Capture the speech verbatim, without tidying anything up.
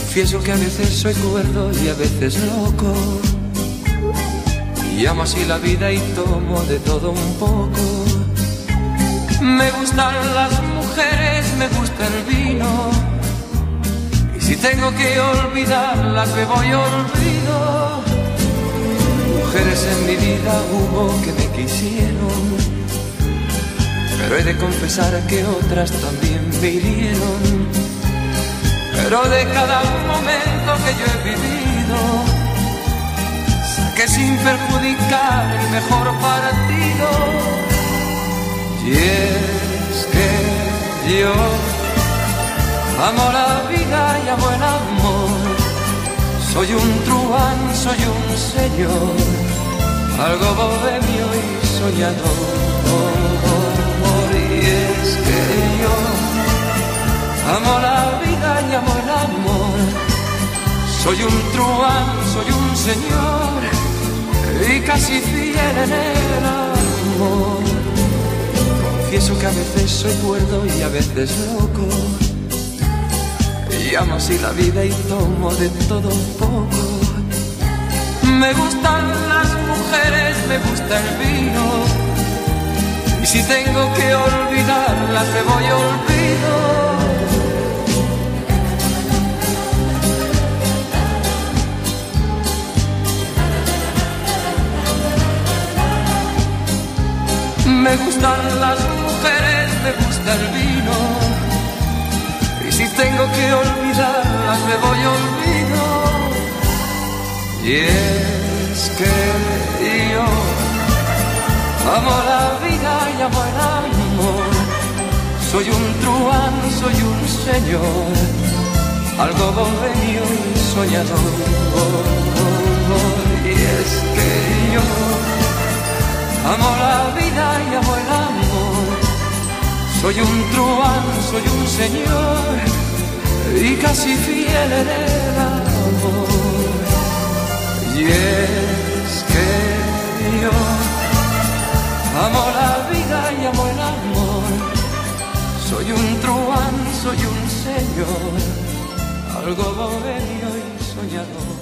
Confieso que a veces soy cuerdo y a veces loco, y amo así la vida y tomo de todo un poco. Me gustan las mujeres, me gusta el vino, y si tengo que olvidarlas bebo y olvido. Mujeres en mi vida hubo que me quisieron, pero he de confesar que otras también me hirieron. Pero de cada momento que yo he vivido, saqué sin perjudicar el mejor partido. Y es que yo amo la vida y amo el amor. Soy un truán, soy un señor, algo bohemio y soñador. Y es que yo amo la vida y amo el amor. Soy un truán, soy un señor y casi fiel en el amor. Confieso que a veces soy cuerdo y a veces loco, y amo así la vida y tomo de todo un poco. Me gustan las mujeres, me gusta el vino, y si tengo que olvidarlas me voy a olvido. Me gustan las mujeres, me gusta el vino, y si tengo que olvidarlas me voy a olvido. Y es que yo amo la vida y amo el amor. Soy un truán, soy un señor, algo bohemio y soñador. Y es que yo amo la vida y amo el amor. Soy un truán, soy un señor y casi fiel en el amor. Y es que yo amo la vida y amo el amor. Soy un truán, soy un señor, algo bohemio y soñador.